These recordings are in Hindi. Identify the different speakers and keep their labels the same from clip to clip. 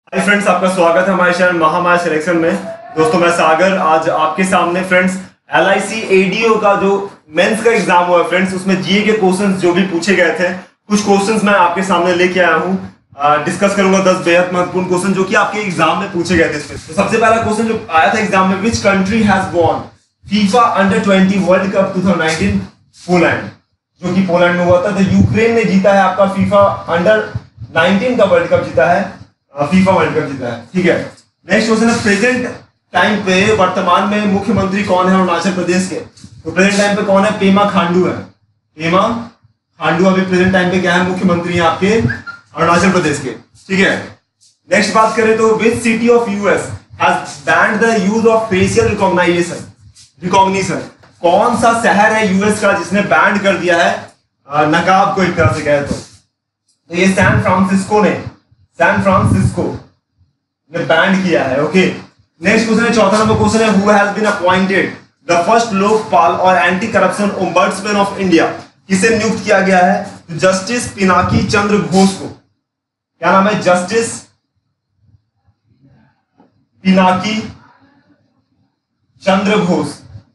Speaker 1: हाय फ्रेंड्स, आपका स्वागत है हमारे चैनल महामाया सिलेक्शन में। दोस्तों मैं सागर आज आपके सामने फ्रेंड्स LIC ADO का जो मेंस का एग्जाम हुआ है फ्रेंड्स, उसमें जीए के क्वेश्चंस जो भी पूछे गए थे, कुछ क्वेश्चंस मैं आपके सामने लेके आया हूँ। डिस्कस करूंगा 10 बेहद महत्वपूर्ण क्वेश्चन जो कि आपके एग्जाम में पूछे गए थे। तो सबसे पहला क्वेश्चन जो आया था एग्जाम में, which country has won FIFA under 20 world cup 2019? Poland, जो कि पोलैंड में हुआ था। तो यूक्रेन ने जीता है आपका फीफा अंडर 19 का वर्ल्ड कप जीता है, फीफा वर्ल्ड कप जीता है। ठीक है, नेक्स्ट क्वेश्चन है, प्रेजेंट टाइम पे वर्तमान में मुख्यमंत्री कौन है अरुणाचल प्रदेश के? तो प्रेजेंट टाइम पे कौन है? पेमा खांडू है। पेमा खांडू अभी प्रेजेंट टाइम पे क्या है? मुख्यमंत्री है आपके अरुणाचल प्रदेश के। ठीक है, नेक्स्ट बात करें तो which city of US has banned the use of facial recognition? कौन सा शहर है यूएस का जिसने बैंड कर दिया है नकाब को, एक तरह से कहे तो ये सैन फ्रांसिस्को ने बैंड किया है। ओके, नेक्स्ट क्वेश्चन है, चौथा नंबर क्वेश्चन है, who has been appointed the first Lokpal और anti corruption ombudsman of India? किसे नियुक्त किया गया है? तो जस्टिस पिनाकी चंद्र घोष को। क्या नाम है? Justice Pinaki Chandra Ghosh.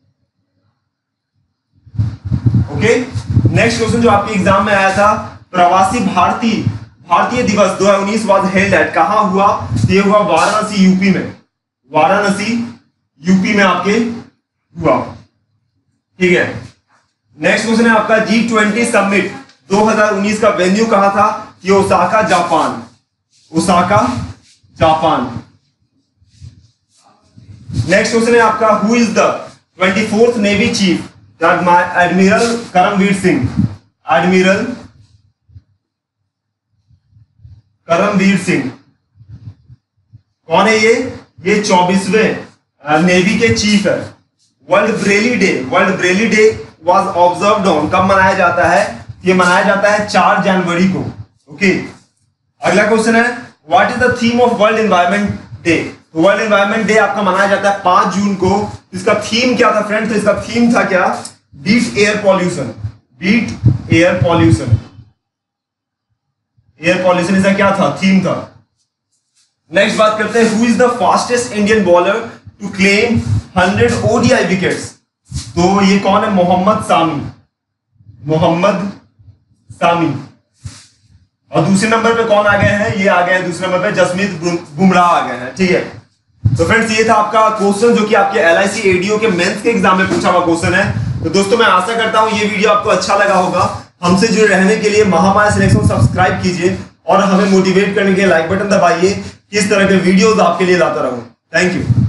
Speaker 1: Okay, next question जो आपके एग्जाम में आया था, प्रवासी भारतीय दिवस 2019 वाज हेल्ड एट, कहां हुआ? ये हुआ वाराणसी यूपी में। वाराणसी यूपी में आपके हुआ। ठीक है, नेक्स्ट क्वेश्चन है आपका, G20 समिट 2019 का वेन्यू कहां था? ये ओसाका जापान। नेक्स्ट क्वेश्चन है आपका, who is the 24th navy chief? Admiral Karambir Singh. कौन है ये 24वें नेवी के चीफ है। World braille day was observed on, कब मनाया जाता है? ये मनाया जाता है 4 जनवरी को। ओके, अगला क्वेश्चन है, what is the theme of world environment day? World environment day आपका मनाया जाता है 5 जून को। इसका थीम क्या था फ्रेंड्स? तो इसका थीम था क्या? बीट एयर पॉल्यूशन इसका क्या था? थीम था। नेक्स्ट बात करते हैं, who is the fastest Indian bowler to claim 100 ODI wickets? तो ये कौन है? मोहम्मद सामी। और दूसरे नंबर पे कौन आ गए हैं? ये आ गए हैं दूसरे नंबर पे जसमीत बुमराह आ गए हैं। ठीक है, तो फ्रेंड्स ये था आपका क्वेश्चन जो कि आपके LIC ADO के मेंस के एग्जाम में पूछा हुआ क्वेश्चन है। तो दोस्तों मैं आशा करता हूं ये वीडियो आपको अच्छा लगा होगा। हमसे जुड़े रहने के लिए महामाया सिलेक्शन सब्सक्राइब कीजिए और हमें मोटिवेट करने के लिए लाइक बटन दबाइए। किस तरह के वीडियोस आपके लिए लाता रहूं। Thank you.